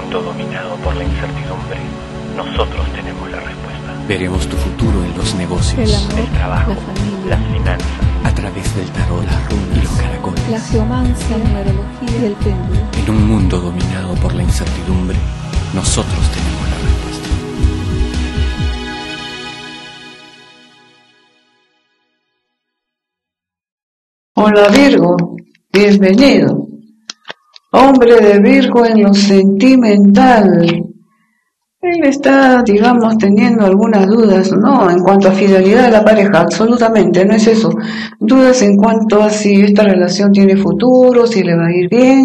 mundo dominado por la incertidumbre, nosotros tenemos la respuesta. Veremos tu futuro en los negocios, el amor, el trabajo, la familia, las finanzas, a través del tarot, las runas y los caracoles. la geomancia, la numerología y el péndulo. En un mundo dominado por la incertidumbre, nosotros tenemos la respuesta. Hola Virgo, bienvenido. Hombre de Virgo en lo sentimental. Él está, digamos, teniendo algunas dudas, no en cuanto a fidelidad de la pareja, absolutamente, no es eso. Dudas en cuanto a si esta relación tiene futuro, si le va a ir bien.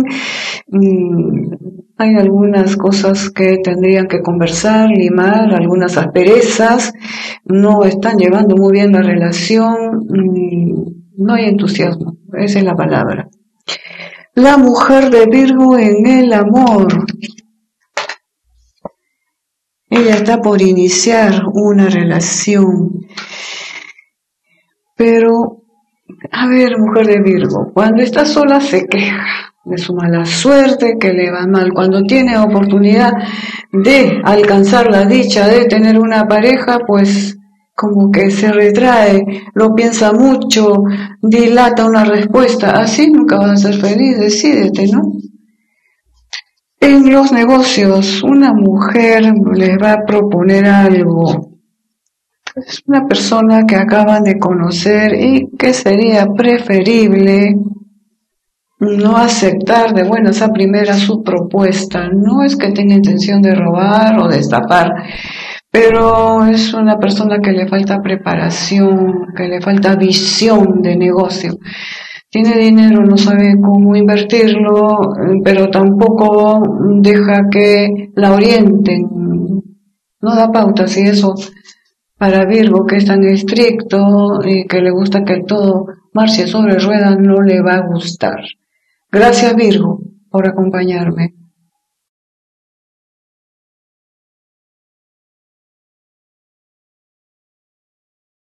Hay algunas cosas que tendrían que conversar, limar, algunas asperezas. No están llevando muy bien la relación. No hay entusiasmo, esa es la palabra. La mujer de Virgo en el amor. Ella está por iniciar una relación. Pero, a ver, mujer de Virgo, cuando está sola se queja de su mala suerte, que le va mal. Cuando tiene oportunidad de alcanzar la dicha de tener una pareja, pues como que se retrae, lo piensa mucho, dilata una respuesta. Así nunca vas a ser feliz, decídete, ¿no? En los negocios, una mujer les va a proponer algo. Es una persona que acaban de conocer y que sería preferible no aceptar de buenas a primeras su propuesta. No es que tenga intención de robar o de estafar, pero es una persona que le falta preparación, que le falta visión de negocio. Tiene dinero, no sabe cómo invertirlo, pero tampoco deja que la orienten. No da pautas, y eso para Virgo, que es tan estricto y que le gusta que todo marche sobre ruedas, no le va a gustar. Gracias Virgo por acompañarme.